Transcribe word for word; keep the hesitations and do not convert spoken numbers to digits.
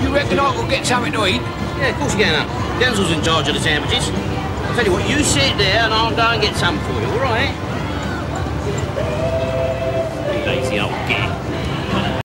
you reckon I could get something to eat? Yeah, of course you can, huh? Denzel's in charge of the sandwiches. I'll tell you what, you sit there and I'll go and get some for you, all right?